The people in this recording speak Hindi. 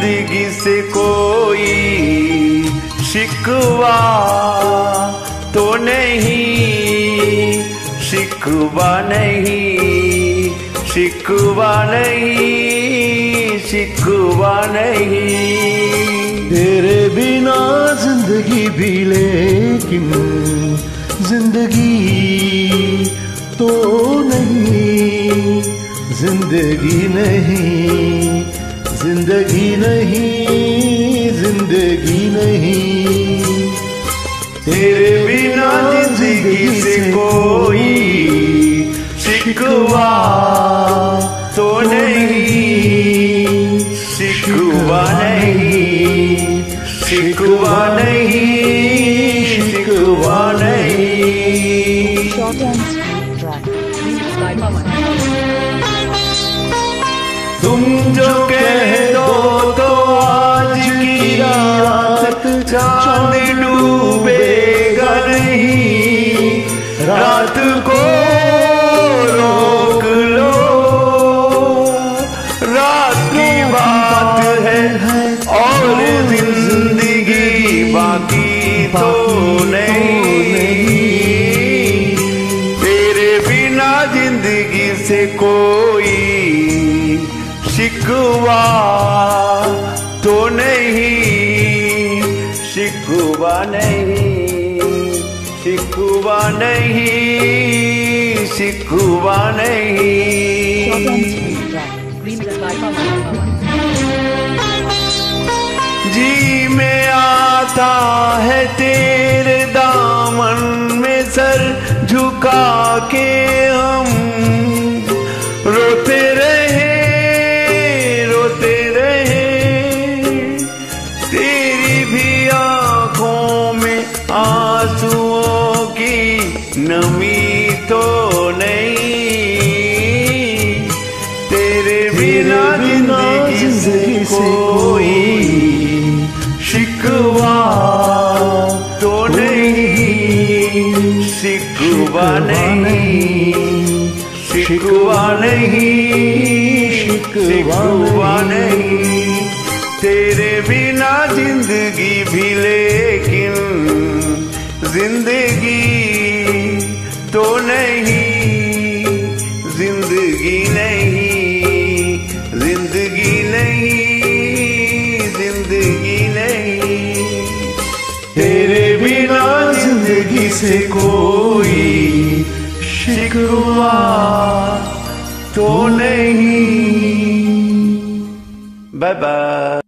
जिंदगी से कोई शिकवा तो नहीं, शिकवा नहीं, शिकवा नहीं, शिकवा नहीं। तेरे बिना जिंदगी भी लेकिन जिंदगी तो नहीं, जिंदगी नहीं, जिंदगी नहीं, जिंदगी नहीं। तेरे बिना जिंदगी से कोई शिकवा तो नहीं, शिकवा नहीं, शिकवा नहीं, शिकवा नहीं। तुम जो कह दो तो आज की रात चांद डूबेगा नहीं, रात को रोक लो, रात की बात है और जिंदगी बाकी तो नहीं। तेरे बिना जिंदगी से कोई शिकवा तो नहीं, शिकवा नहीं, शिकवा नहीं, शिकवा नहीं। जी में आता है तेरे दामन में सर झुका के हम रोते रहे, रोते रहे। तेरी भी आंखों में आंसुओं की नमी तो नहीं, तेरे बिना जिंदगी से कोई शिकवा तो नहीं, शिकवा नहीं, शिकवा नहीं, शिकवा नहीं। तेरे बिना जिंदगी भी लेकिन जिंदगी तो नहीं, जिंदगी नहीं, जिंदगी नहीं, जिंदगी नहीं। तेरे बिना जिंदगी से कोई शिकवा तो नहीं। Bye bye.